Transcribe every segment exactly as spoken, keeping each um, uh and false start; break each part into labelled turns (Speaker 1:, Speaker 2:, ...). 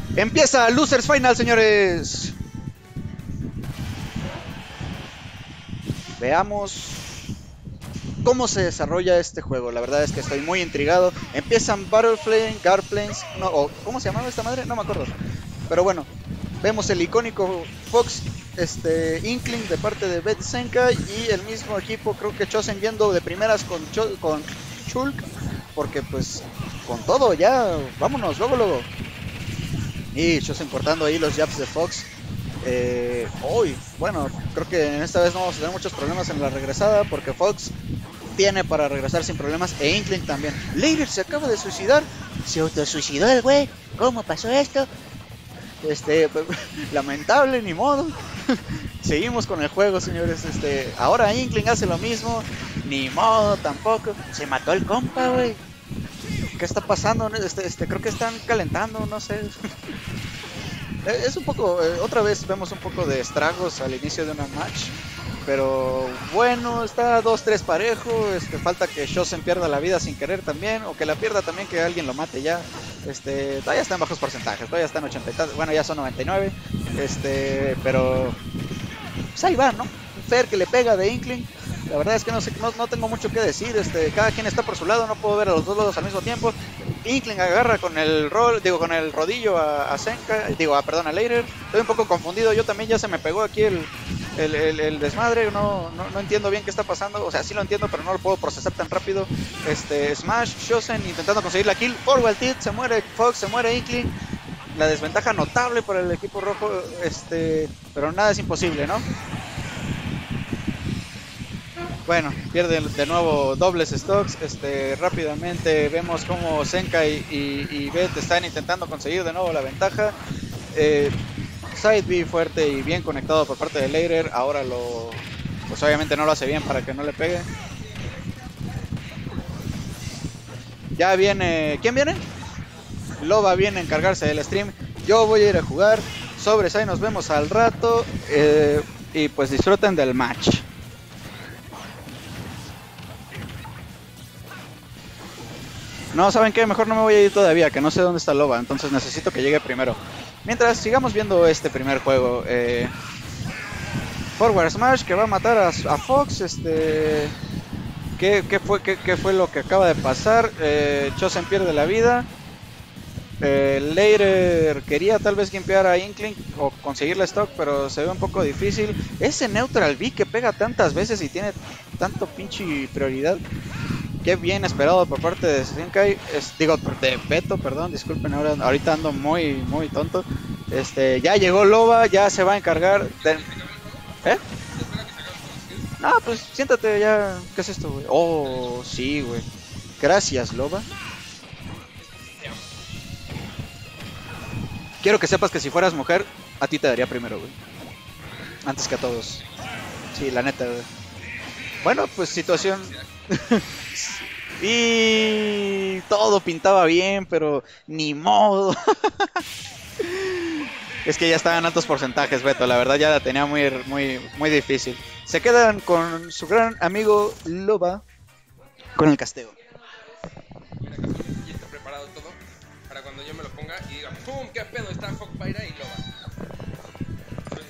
Speaker 1: Empieza Losers Final, señores. Veamos cómo se desarrolla este juego. La verdad es que estoy muy intrigado. Empiezan Battleflame, Garplanes, no, o, ¿cómo se llamaba esta madre? No me acuerdo. Pero bueno, vemos el icónico Fox este, Inkling de parte de Beth Zenkai y el mismo equipo, creo que Chosen yendo de primeras con, Cho con Shulk, porque pues con todo ya, vámonos, luego, luego. Y Chosen cortando ahí los jabs de Fox. Eh, hoy, bueno, creo que en esta vez no vamos a tener muchos problemas en la regresada, porque Fox tiene para regresar sin problemas, e Inkling también. Later se acaba de suicidar. Se autosuicidó el güey. ¿Cómo pasó esto? Este, lamentable, ni modo. Seguimos con el juego, señores. Este, ahora Inkling hace lo mismo. Ni modo, tampoco. Se mató el compa, güey. ¿Qué está pasando? Este, este, creo que están calentando, no sé. Es un poco, eh, otra vez vemos un poco de estragos al inicio de una match. Pero bueno, está dos tres parejo. Este, falta que Chosen pierda la vida sin querer también. O que la pierda también, que alguien lo mate ya. Este, todavía está en bajos porcentajes. Todavía está en ochenta y tantos. Bueno, ya son noventa y nueve. Este, pero pues ahí va, ¿no? Fair que le pega de Inkling. La verdad es que no, sé, no, no tengo mucho que decir. Este, cada quien está por su lado. No puedo ver a los dos lados al mismo tiempo. Inkling agarra con el rol, digo, con el rodillo a, a Zenkai, digo, a, perdón, a Later. Estoy un poco confundido. Yo también ya se me pegó aquí el, el, el, el desmadre. No, no, no entiendo bien qué está pasando. O sea, sí lo entiendo, pero no lo puedo procesar tan rápido. Este, Smash, Chosen intentando conseguir la kill. Forward tilt, se muere Fox, se muere Inkling. La desventaja notable para el equipo rojo. Este, pero nada es imposible, ¿no? Bueno, pierde de nuevo dobles stocks. Este, rápidamente vemos como Zenkai y, y Beth están intentando conseguir de nuevo la ventaja. Eh, Side B fuerte y bien conectado por parte de Later. Ahora lo, pues obviamente no lo hace bien para que no le pegue. Ya viene, ¿quién viene? Loba viene a encargarse del stream. Yo voy a ir a jugar. Sobres, ahí nos vemos al rato. Eh, y pues disfruten del match. No, ¿saben qué? Mejor no me voy a ir todavía, que no sé dónde está Loba, entonces necesito que llegue primero. Mientras, sigamos viendo este primer juego. Eh, Forward Smash, que va a matar a, a Fox. Este, ¿qué, qué, fue, qué, ¿Qué fue lo que acaba de pasar? Eh, Chosen pierde la vida. Eh, Later quería tal vez gimpear a Inkling o conseguirle stock, pero se ve un poco difícil. Ese Neutral B que pega tantas veces y tiene tanto pinche prioridad. Qué bien esperado por parte de Zenkai, es, digo, de Beto, perdón, disculpen, ahora, ahorita ando muy, muy tonto. Este, ya llegó Loba, ya se va a encargar de... ¿Eh? No, pues siéntate ya, ¿qué es esto, güey? Oh, sí, güey. Gracias, Loba. Quiero que sepas que si fueras mujer, a ti te daría primero, güey. Antes que a todos. Sí, la neta, güey. Bueno, pues situación... Y todo pintaba bien, pero ni modo. Es que ya estaban altos porcentajes, Beto. La verdad ya la tenía muy, muy, muy difícil. Se quedan con su gran amigo Loba con el casteo.
Speaker 2: Ya está preparado todo para cuando yo me lo ponga y diga ¡pum! ¿Qué pedo? Está Fogpyra y Loba.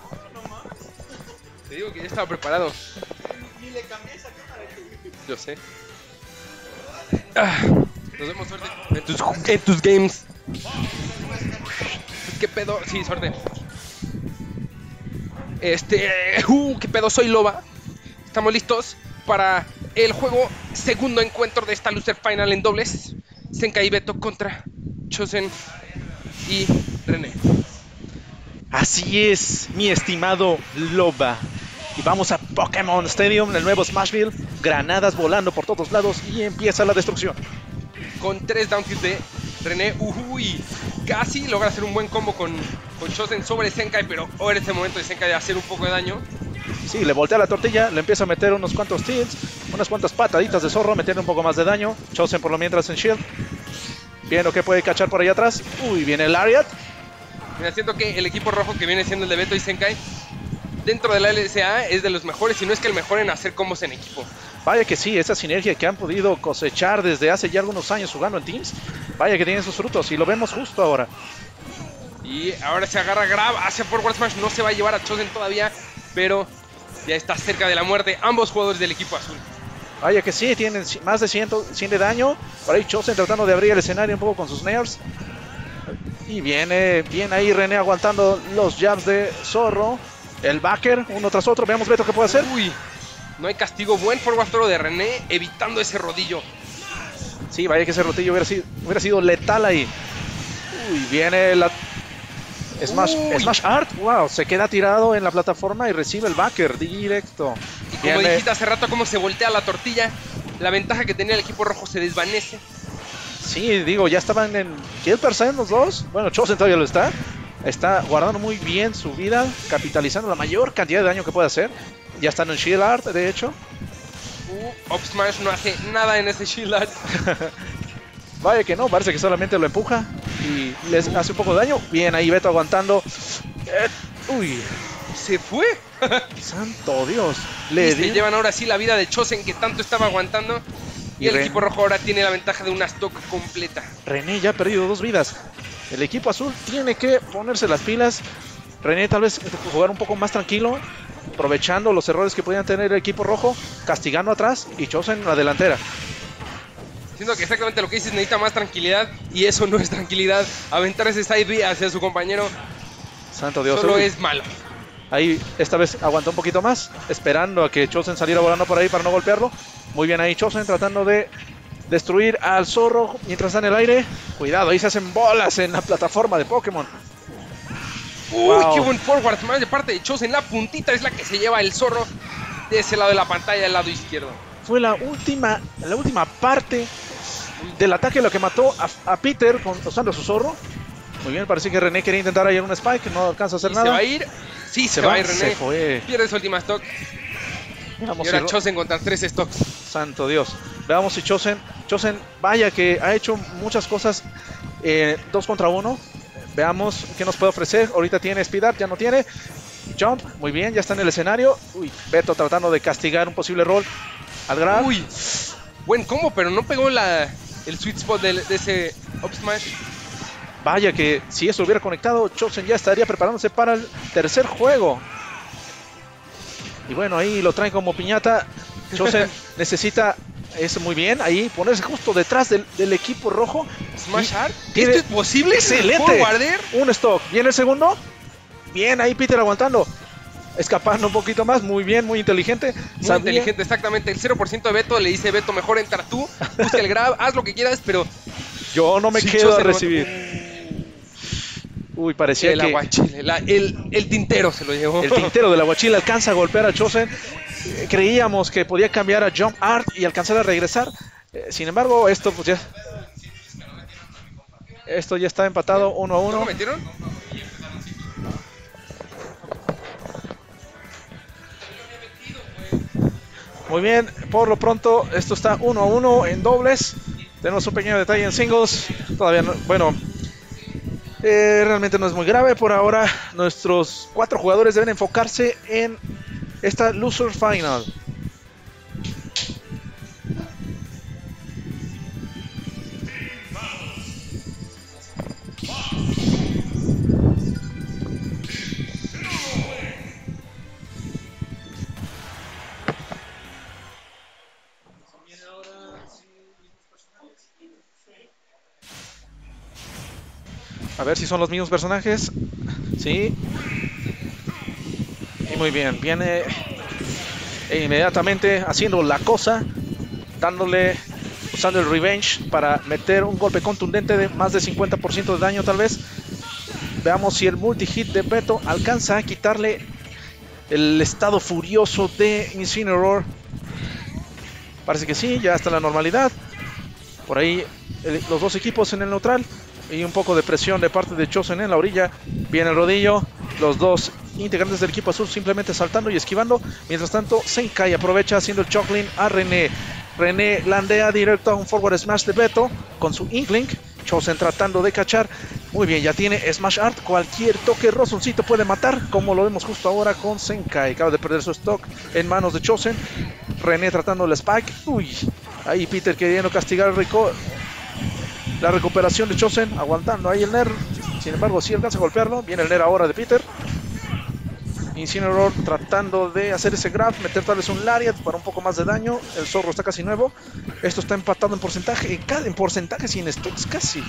Speaker 2: Te digo que ya estaba preparado.
Speaker 1: Ni le cambié esa cámara.
Speaker 2: Yo sé. Ah, nos vemos, suerte en tus, en tus games. ¿Qué pedo? Sí, suerte. Este... Uh, ¿qué pedo? Soy Loba. Estamos listos para el juego segundo encuentro de esta Loser Final en dobles. Zenkai y Beto contra Chosen y René.
Speaker 3: Así es, mi estimado Loba. Y vamos a Pokémon Stadium, el nuevo Smashville. Granadas volando por todos lados y empieza la destrucción.
Speaker 2: Con tres down tilt de René. Uy, casi logra hacer un buen combo con, con Chosen sobre Zenkai, pero ahora en este momento de Zenkai de hacer un poco de daño.
Speaker 3: Sí, le voltea la tortilla, le empieza a meter unos cuantos tilts, unas cuantas pataditas de zorro, metiendo un poco más de daño. Chosen por lo mientras en shield. Viendo que puede cachar por allá atrás. Uy, viene el Lariat.
Speaker 2: Mira, siento que el equipo rojo que viene siendo el de Beto y Zenkai dentro de la L S A es de los mejores, si no es que el mejor en hacer combos en equipo.
Speaker 3: Vaya que sí, esa sinergia que han podido cosechar desde hace ya algunos años jugando en Teams, vaya que tiene sus frutos y lo vemos justo ahora.
Speaker 2: Y ahora se agarra Grab hacia Forward Smash. No se va a llevar a Chosen todavía, pero ya está cerca de la muerte ambos jugadores del equipo azul.
Speaker 3: Vaya que sí, tienen más de cien, cien de daño. Por ahí Chosen tratando de abrir el escenario un poco con sus nails. Y viene bien ahí René aguantando los jabs de Zorro. El backer, uno tras otro. Veamos Beto qué puede hacer.
Speaker 2: Uy, no hay castigo. Buen forward throw de René, evitando ese rodillo.
Speaker 3: Sí, vaya que ese rodillo hubiera sido, hubiera sido letal ahí. Uy, viene la Smash, Smash Art. Wow, se queda tirado en la plataforma y recibe el backer directo.
Speaker 2: Y como
Speaker 3: viene...
Speaker 2: dijiste hace rato, cómo se voltea la tortilla. La ventaja que tenía el equipo rojo se desvanece.
Speaker 3: Sí, digo, ya estaban en kill percent los dos. Bueno, Chosen todavía lo está. Está guardando muy bien su vida, capitalizando la mayor cantidad de daño que puede hacer. Ya están en Shield Art, de hecho.
Speaker 2: Uh, Up Smash no hace nada en ese Shield Art.
Speaker 3: Vaya que no, parece que solamente lo empuja y les hace un poco de daño. Bien, ahí Beto aguantando. Eh, uy,
Speaker 2: se fue.
Speaker 3: Santo Dios. Le
Speaker 2: y se llevan ahora sí la vida de Chosen que tanto estaba aguantando. Y, y el Ren... equipo rojo ahora tiene la ventaja de una stock completa.
Speaker 3: René ya ha perdido dos vidas. El equipo azul tiene que ponerse las pilas. René tal vez jugar un poco más tranquilo, aprovechando los errores que podían tener el equipo rojo, castigando atrás y Chosen en la delantera.
Speaker 2: Siento que exactamente lo que dices, necesita más tranquilidad y eso no es tranquilidad. Aventar ese side B hacia su compañero,
Speaker 3: santo Dios,
Speaker 2: solo
Speaker 3: uy.
Speaker 2: es malo.
Speaker 3: Ahí esta vez aguantó un poquito más, esperando a que Chosen saliera volando por ahí para no golpearlo. Muy bien ahí Chosen tratando de destruir al Zorro mientras está en el aire. Cuidado, ahí se hacen bolas en la plataforma de Pokémon.
Speaker 2: Uy, wow. Qué buen forward smash de parte de Chosen. La puntita es la que se lleva el Zorro de ese lado de la pantalla, del lado izquierdo.
Speaker 3: Fue la última, la última parte del ataque lo que mató a, a Peter con, usando su Zorro. Muy bien, parece que René quería intentar ahí un spike, no alcanza a hacer
Speaker 2: ¿Y
Speaker 3: nada.
Speaker 2: ¿Se va a ir? Sí, se, se va, va a ir René.
Speaker 3: Se fue.
Speaker 2: Pierde su última stock.
Speaker 3: Veamos
Speaker 2: y ahora
Speaker 3: si...
Speaker 2: Chosen contra tres stocks.
Speaker 3: Santo Dios. Veamos si Chosen, Chosen vaya que ha hecho muchas cosas eh, dos contra uno. Veamos qué nos puede ofrecer. Ahorita tiene Speed Up, ya no tiene. Jump, muy bien, ya está en el escenario. Uy, Beto tratando de castigar un posible roll al grab.
Speaker 2: Uy, buen combo, pero no pegó la, el sweet spot de, de ese up smash.
Speaker 3: Vaya que si eso hubiera conectado, Chosen ya estaría preparándose para el tercer juego. Y bueno, ahí lo traen como piñata. Chosen necesita, eso muy bien, ahí ponerse justo detrás del, del equipo rojo.
Speaker 2: Smash Art. ¿Esto es posible?
Speaker 3: Excelente. Un stock. Viene el segundo. Bien, ahí Peter aguantando. Escapando un poquito más, muy bien, muy inteligente.
Speaker 2: Muy Sabía. inteligente, exactamente. El cero por ciento de Beto le dice: Beto, mejor entra tú, busca el grab, haz lo que quieras, pero
Speaker 3: yo no me sí, quedo a recibir. Uy, parecía
Speaker 2: el
Speaker 3: que...
Speaker 2: aguachile, la, el, el tintero se lo llevó.
Speaker 3: El tintero del aguachile alcanza a golpear a Chosen. Eh, creíamos que podía cambiar a Jump Art y alcanzar a regresar. Eh, sin embargo, esto pues ya... Esto ya está empatado uno a uno.
Speaker 2: ¿No lo metieron?
Speaker 3: Muy bien, por lo pronto esto está uno a uno en dobles. Tenemos un pequeño detalle en singles. Todavía no, bueno, eh, realmente no es muy grave por ahora. Nuestros cuatro jugadores deben enfocarse en esta Loser Final. A ver si son los mismos personajes. Sí. Y muy bien. Viene e inmediatamente haciendo la cosa. Dándole, usando el Revenge para meter un golpe contundente de más de cincuenta por ciento de daño tal vez. Veamos si el multi-hit de Beto alcanza a quitarle el estado furioso de Incineroar. Parece que sí, ya está la normalidad. Por ahí el, los dos equipos en el neutral. Y un poco de presión de parte de Chosen en la orilla. Viene el rodillo. Los dos integrantes del equipo azul simplemente saltando y esquivando. Mientras tanto, Zenkai aprovecha haciendo el Choclin a René. René landea directo a un forward smash de Beto con su Inkling. Chosen tratando de cachar. Muy bien, ya tiene Smash Art. Cualquier toque rozoncito puede matar, como lo vemos justo ahora con Zenkai. Acaba de perder su stock en manos de Chosen. René tratando el Spike. Uy, ahí Peter queriendo castigar al Rico. La recuperación de Chosen, aguantando ahí el Ner. Sin embargo, sí alcanza a golpearlo. Viene el Nair ahora de Peter. Incineroar tratando de hacer ese grab, meter tal vez un Lariat para un poco más de daño. El zorro está casi nuevo. Esto está empatado en porcentaje, en, en porcentaje sin stocks casi.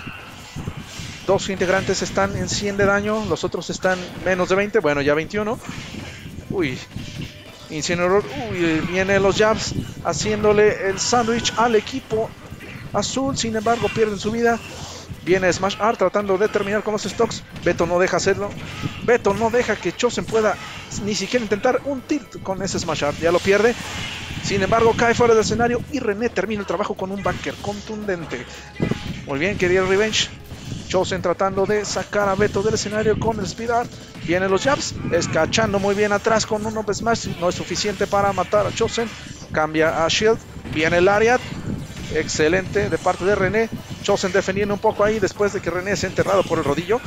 Speaker 3: Dos integrantes están en cien de daño, los otros están menos de veinte, bueno, ya veintiuno. Uy, Incineroar, uy, viene los jabs haciéndole el sándwich al equipo azul. Sin embargo, pierden su vida. Viene Smash Art tratando de terminar con los stocks. Beto no deja hacerlo. Beto no deja que Chosen pueda ni siquiera intentar un tilt con ese Smash Art. Ya lo pierde. Sin embargo, cae fuera del escenario y René termina el trabajo con un backer contundente. Muy bien, quería el revenge. Chosen tratando de sacar a Beto del escenario con el Speed Art. Vienen los jabs, escachando muy bien atrás con un up smash. No es suficiente para matar a Chosen. Cambia a Shield. Viene el Lariat. Excelente de parte de René. Chosen defendiendo un poco ahí después de que René se ha enterrado por el rodillo.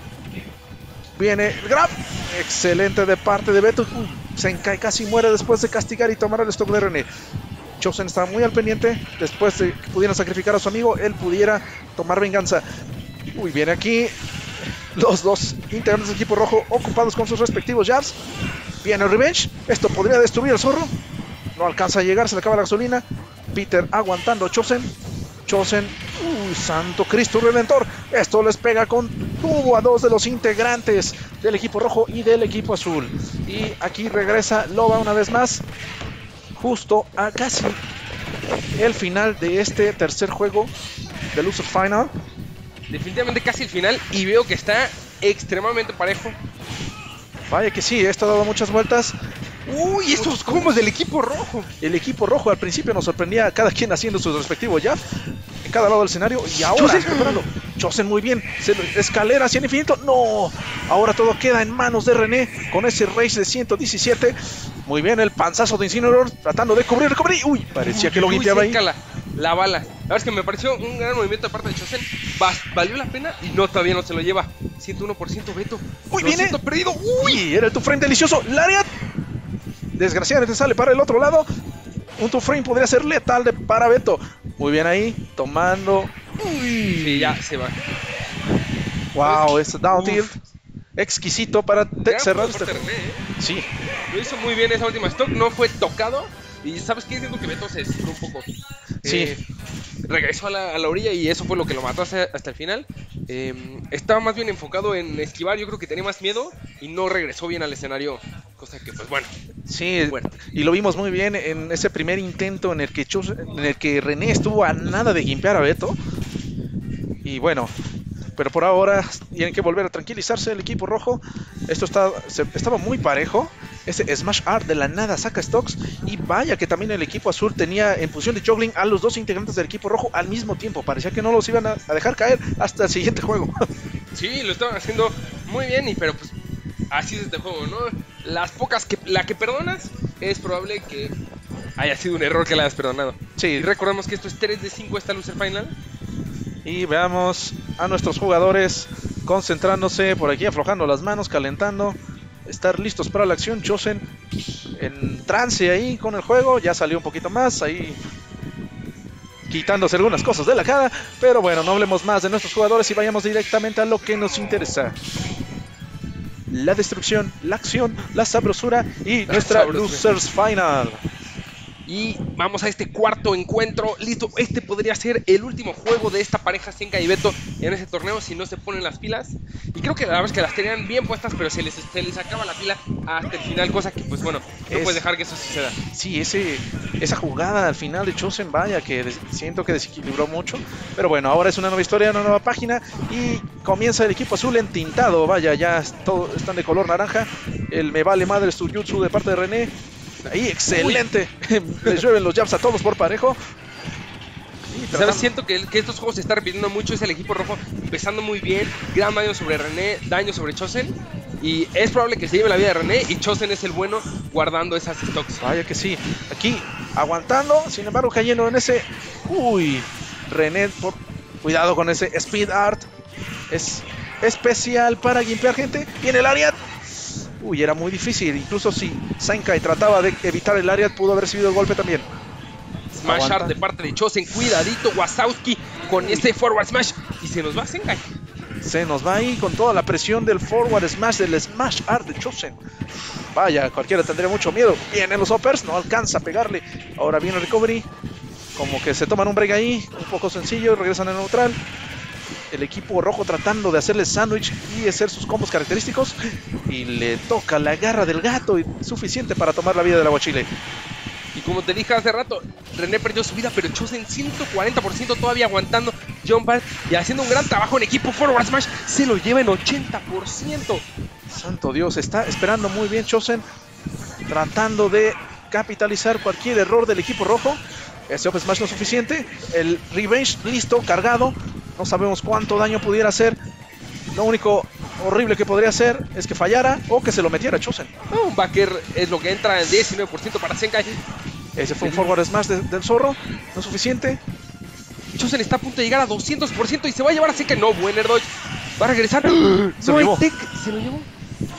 Speaker 3: Viene el grab. Excelente de parte de Beto. Uy, se encae, casi muere después de castigar y tomar el stock de René. Chosen está muy al pendiente. Después de que pudieran sacrificar a su amigo, él pudiera tomar venganza. Uy, viene aquí los dos integrantes del equipo rojo ocupados con sus respectivos jabs. Viene el revenge. Esto podría destruir al zorro. No alcanza a llegar, se le acaba la gasolina. Peter aguantando a Chosen. Chosen, uy, santo Cristo Redentor. Esto les pega con tubo a dos de los integrantes del equipo rojo y del equipo azul. Y aquí regresa Loba una vez más, justo a casi el final de este tercer juego de Loser Final.
Speaker 2: Definitivamente casi el final y veo que está extremadamente parejo.
Speaker 3: Vaya que sí, esto ha dado muchas vueltas.
Speaker 2: Uy, estos combos del equipo rojo.
Speaker 3: El equipo rojo al principio nos sorprendía a cada quien haciendo su respectivo jab en cada lado del escenario. Y ahora, Chosen, Chosen muy bien. Se, escalera hacia el infinito. No, ahora todo queda en manos de René con ese Rage de ciento diecisiete. Muy bien, el panzazo de Incineroar tratando de cubrir, cubrir. Uy, parecía uy, que lo limpiaba ahí.
Speaker 2: La, la bala. La verdad es que me pareció un gran movimiento de parte de Chosen. Valió la pena y no, todavía no se lo lleva. ciento uno por ciento Beto.
Speaker 3: Uy, viene.
Speaker 2: Perdido.
Speaker 3: Uy, era el tu frame delicioso. Lariat. Desgraciadamente sale para el otro lado. Un two frame podría ser letal de para Beto. Muy bien ahí, tomando.
Speaker 2: Uy. Sí, ya se va.
Speaker 3: Wow, este down tilt exquisito para cerrar este.
Speaker 2: René, ¿eh?
Speaker 3: Sí.
Speaker 2: Lo hizo muy bien esa última stock, no fue tocado. Y ¿sabes qué? Siento que Beto se estiró un poco.
Speaker 3: Sí.
Speaker 2: Eh, regresó a la, a la orilla y eso fue lo que lo mató hasta, hasta el final. Eh, estaba más bien enfocado en esquivar, yo creo que tenía más miedo y no regresó bien al escenario. Cosa que, pues bueno.
Speaker 3: Sí,
Speaker 2: bueno.
Speaker 3: Y lo vimos muy bien en ese primer intento en el que, Chus, en el que René estuvo a nada de gimpear a Beto. Y bueno, pero por ahora tienen que volver a tranquilizarse el equipo rojo. Esto está, se, estaba muy parejo. Ese Smash Art de la nada saca stocks. Y vaya que también el equipo azul tenía en posición de juggling a los dos integrantes del equipo rojo al mismo tiempo. Parecía que no los iban a, a dejar caer hasta el siguiente juego.
Speaker 2: Sí, lo estaban haciendo muy bien. Y pero pues así es este juego, ¿no? Las pocas que la que perdonas es probable que haya sido un error que la hayas perdonado.
Speaker 3: Sí.
Speaker 2: Y recordemos que esto es tres de cinco esta Loser Final.
Speaker 3: Y veamos a nuestros jugadores concentrándose por aquí, aflojando las manos, calentando, estar listos para la acción. Chosen en trance ahí con el juego, ya salió un poquito más ahí, quitándose algunas cosas de la cara. Pero bueno, no hablemos más de nuestros jugadores y vayamos directamente a lo que nos interesa: la destrucción, la acción, la sabrosura y la nuestra sabrosura. Losers Final.
Speaker 2: Y vamos a este cuarto encuentro. Listo, este podría ser el último juego de esta pareja Zenkai y Beto en ese torneo si no se ponen las pilas. Y creo que la verdad es que las tenían bien puestas, pero se les, se les acaba la pila hasta el final, cosa que pues bueno, no es, puedes dejar que eso suceda.
Speaker 3: Sí, ese, esa jugada al final de Chosen, vaya que des, siento que desequilibró mucho. Pero bueno, ahora es una nueva historia, una nueva página y comienza el equipo azul entintado. Vaya, ya todo, están de color naranja. El me vale madre su jutsu de parte de René. Ahí, excelente. Les llueven los jabs a todos por parejo.
Speaker 2: ¿Sabes? Siento que, que estos juegos se están repitiendo mucho. Es el equipo rojo empezando muy bien. Gran daño sobre René, daño sobre Chosen. Y es probable que se lleve la vida de René. Y Chosen es el bueno guardando esas stocks.
Speaker 3: Vaya que sí. Aquí aguantando. Sin embargo, cayendo en ese. Uy, René, por... cuidado con ese Speed Art. Es especial para gimpear gente. Viene el Lariat. Uy, era muy difícil. Incluso si Zenkai trataba de evitar el Lariat, pudo haber recibido el golpe también.
Speaker 2: Smash Art de parte de Chosen. Cuidadito, Wazowski con este forward smash. Y se nos va Zenkai.
Speaker 3: Se nos va ahí con toda la presión del forward smash, del smash art de Chosen. Vaya, cualquiera tendría mucho miedo. Vienen los uppers, no alcanza a pegarle. Ahora viene el recovery. Como que se toman un break ahí, un poco sencillo, regresan al neutral. El equipo rojo tratando de hacerle sándwich y hacer sus combos característicos. Y le toca la garra del gato, y suficiente para tomar la vida del aguachile.
Speaker 2: Y como te dije hace rato, René perdió su vida, pero Chosen ciento cuarenta por ciento todavía aguantando. John Bart y haciendo un gran trabajo en equipo. Forward Smash se lo lleva en ochenta por ciento.
Speaker 3: Santo Dios, está esperando muy bien Chosen, tratando de capitalizar cualquier error del equipo rojo. Ese up smash no es suficiente. El revenge listo, cargado. No sabemos cuánto daño pudiera hacer. Lo único horrible que podría hacer es que fallara o que se lo metiera Chosen.
Speaker 2: Oh, un backer es lo que entra en diecinueve por ciento para Zenkai.
Speaker 3: Ese fue un forward smash de, del zorro. No es suficiente.
Speaker 2: Chosen está a punto de llegar a doscientos por ciento y se va a llevar a Zenkai. No, buen air dodge. Va a regresar.
Speaker 3: Se
Speaker 2: no
Speaker 3: lo
Speaker 2: hay
Speaker 3: llevó.
Speaker 2: tech. Se lo llevó.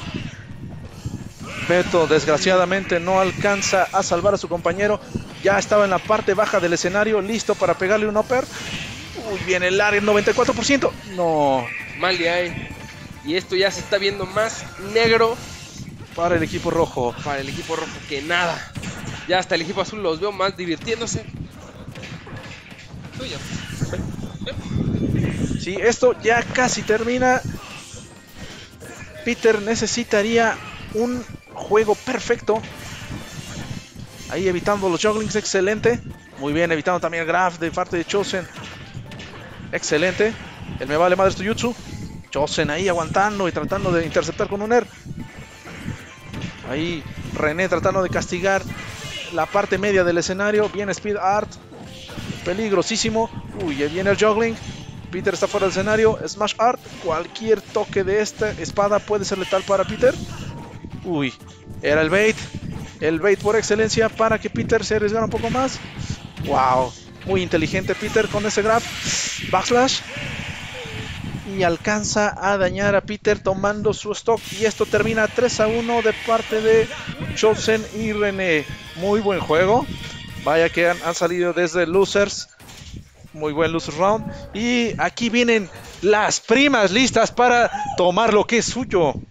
Speaker 3: Beto desgraciadamente no alcanza a salvar a su compañero. Ya estaba en la parte baja del escenario, listo para pegarle un upper. Uy, viene el área, noventa y cuatro por ciento. No.
Speaker 2: Mal de ahí. Y esto ya se está viendo más negro
Speaker 3: para el equipo rojo.
Speaker 2: Para el equipo rojo que nada. Ya hasta el equipo azul los veo más divirtiéndose.
Speaker 3: Sí, esto ya casi termina. Peter necesitaría un juego perfecto. Ahí evitando los jugglings, excelente. Muy bien, evitando también el graph de parte de Chosen. Excelente. El me vale madre Tuyutsu. Chosen ahí aguantando y tratando de interceptar con un air. Ahí René tratando de castigar la parte media del escenario. Viene Speed Art. Peligrosísimo. Uy, viene el juggling. Peter está fuera del escenario. Smash Art. Cualquier toque de esta espada puede ser letal para Peter. Uy, era el bait. El bait por excelencia para que Peter se arriesgara un poco más. Wow, muy inteligente Peter con ese grab. Backslash. Y alcanza a dañar a Peter tomando su stock. Y esto termina tres a uno de parte de Chosen y René. Muy buen juego. Vaya que han, han salido desde losers. Muy buen loser round. Y aquí vienen las primas listas para tomar lo que es suyo.